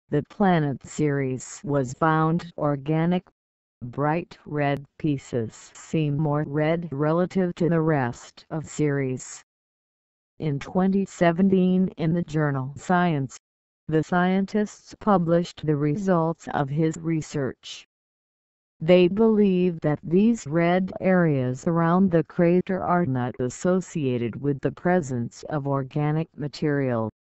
The Planet Ceres was found organic. Bright red pieces seem more red relative to the rest of Ceres. In 2017 in the journal Science, the scientists published the results of his research. They believe that these red areas around the crater are not associated with the presence of organic material.